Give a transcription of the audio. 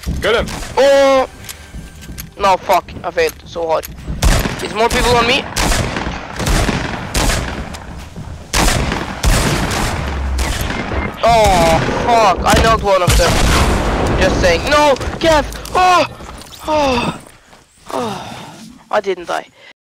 Get him! Oh! No, fuck. I failed so hard. There's more people on me. Oh, fuck. I knocked one of them. Just saying. No! Kev! Oh! Oh! Oh! I didn't die.